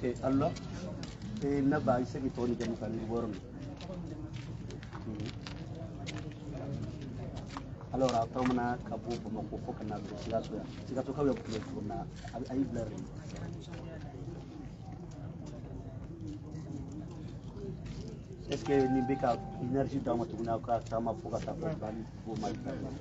Et alors, là-bas, il s'est retourné dans le alors, après, on a un peu de mon coco qui n'a pas de situation. C'est quand on a un peu de est-ce que Nibeka énergie dans ma tournée à Tama pour ta bali pour ma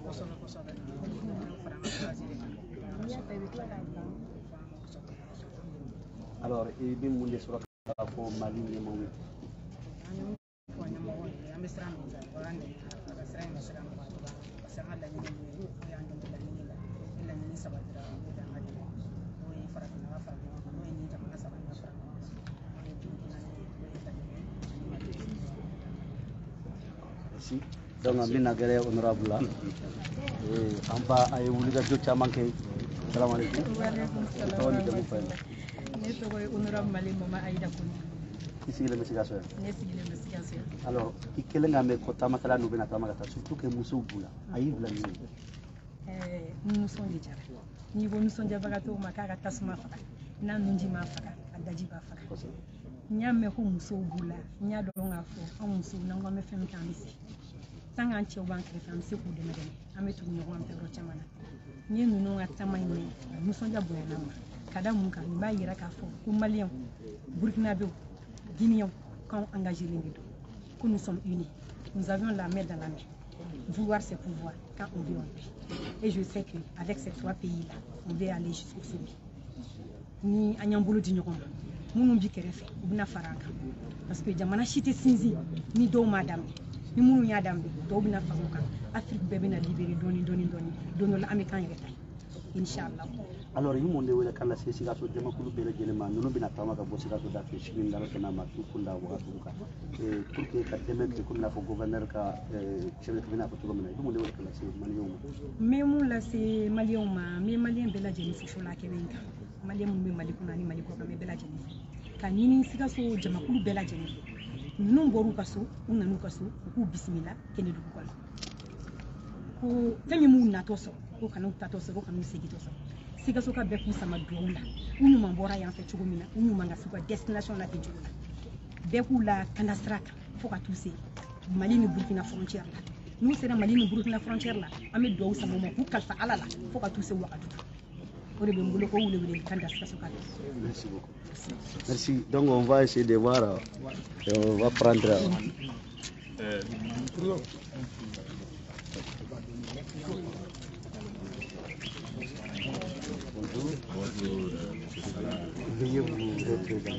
alors, il dit mon sur la pour Mali et mon donc min nagare honorable la amba ay wuliga jocca manke assalamu alaykum wa alaykum salam ne to koy honorable mali mama aida ko ici le investigation ne sigile investigation alors ikele ngame ko tamakala no bena tamakata surtout que muso bula ayi bula ni muso ni jara ni bo muso jaba to makaka tasma faka na nunji ma faka adaji ba faka nyame ko muso bula nya do ngafo muso na ngome fem tambisi tanga anche bank refam se ku de madame ametu ni ko ampe rocha mana ni nunu atama ni muso jabo na ma kada mun kan ba yira ka fo ku malien burkina be guinéen quand engagé les deux que nous sommes unis nous avions la main dans la main vouloir c'est pouvoir quand on vit en paix et je sais que avec ces trois pays là on va aller jusqu'au sommet ni anyambolo di ñoko munu bi kerefe buna faraka parce que jamana chité sinzi ni do madame ni munu ya dambe do buna faruka Afrique bebe na libéré doni dono la américain yeta inshallah alors yi monde wala kala se siga so jama kulu bele jene ma nulu bina tama ka bosiga so da fe shigin dara kana ma tu kunda wa tuka pour que ka teme ke comme la fo gouverneur ka chef de cabinet ko tuko mena yi monde wala kala se malion mais mon la se malion ma mais malien bela jene fo la ke benka malien mun be mali kuna ni mali ko me bela jene ka nini siga so jama kulu bela jene non boru kaso unanu kaso ku bismillah kene du ko ko femi mun na to so ko kanu ta to so ko kanu sigi to so siga soka be ku sama doula unu mambora ya fe chugumina unu manga suka destination la tijula be ku la kanasraka foka tuse mali ni burkina frontière la nous sera mali ni burkina frontière la ame do sama mo ku kalfa alala foka tuse wakatu ore be mbulo ko wule kanasraka soka merci beaucoup merci donc on va essayer de voir et on va prendre Bonjour, veuillez vous représenter.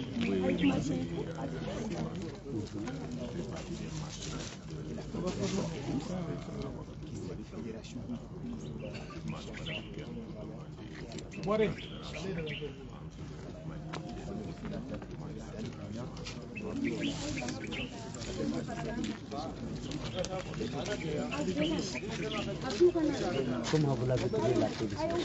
Comment vous l'avez trouvé la télévision?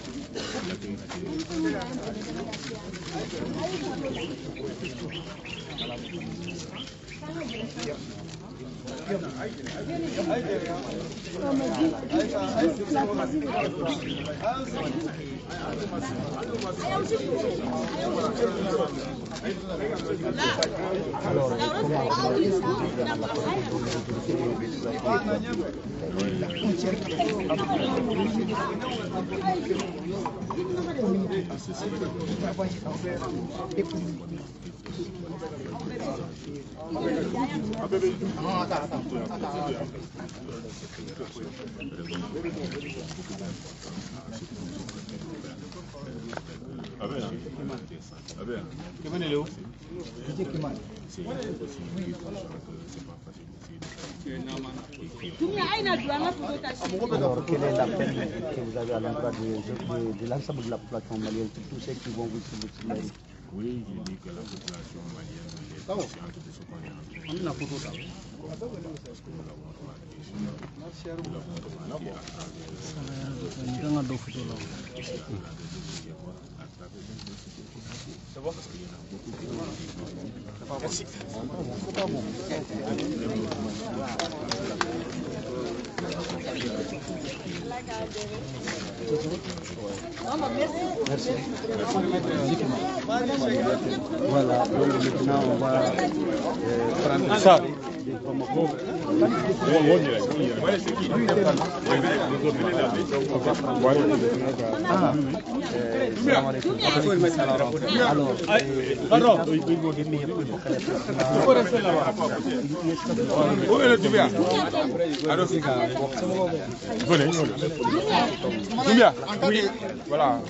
Alors, quelle est l'appel que vous avez à l'endroit de l'ensemble de la population malienne, tous ceux qui vont vous soutenir? Oui, je dis que la population malienne est consciente de ce qu'on est en train de faire. Parce que nous l'avons remarqué sur nous l'avons remarqué à travers parce qu'il y en a beaucoup qui Merci. Merci. Voilà, donc maintenant on va prendre ça. Voilà.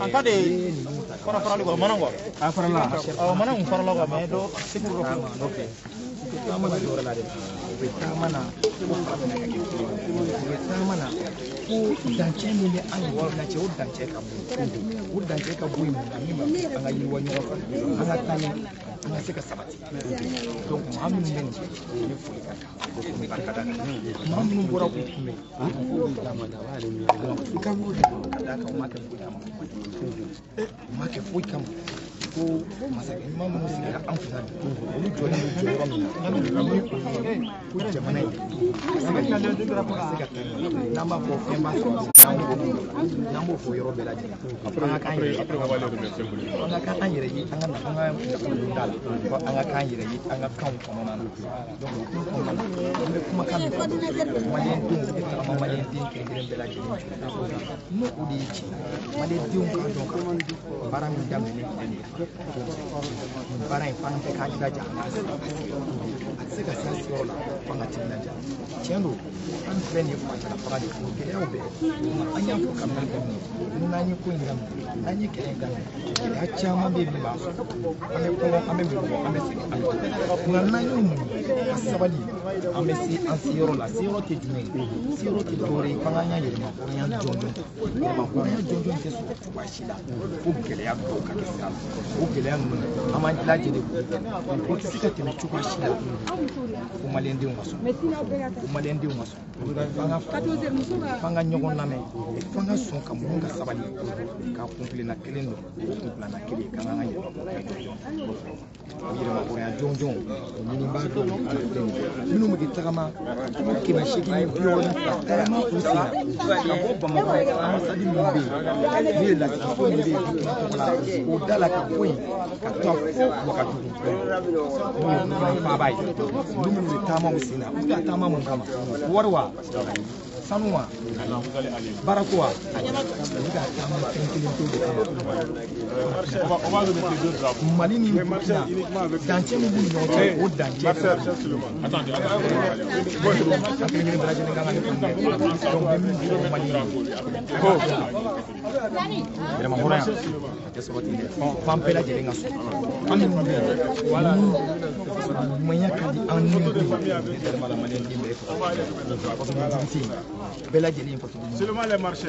Seulement les marchés.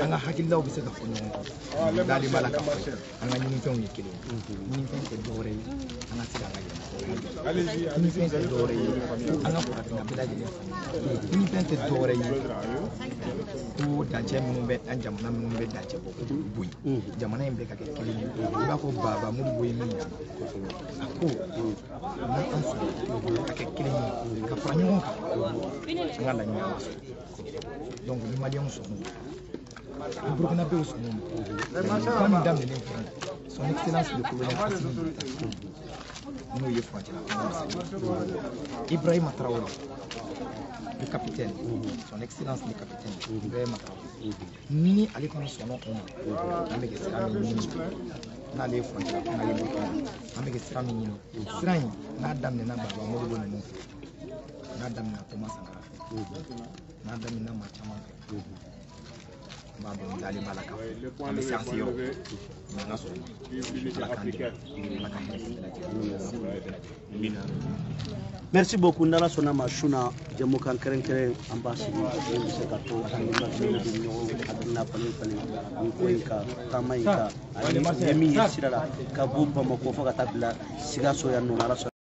Donc les Maliens sont les Burkinabés sont son excellence le colonel nous y Ibrahim Traoré, le capitaine, son excellence le capitaine Ibrahim Traoré. Ni allez connaître son nom, avec Sirami, n'allez frontière, n'allez avec Sirami, Sirami, n'adam n'a pas de nom, n'adam n'a pas de n'adam n'a pas de Merci beaucoup. Ndala sona mashuna jamu kan keren ambassadeur de Sekato animation de Nyo aduna pale ko kama ika yemi sirala kabupa makofa katabla sigaso ya nunara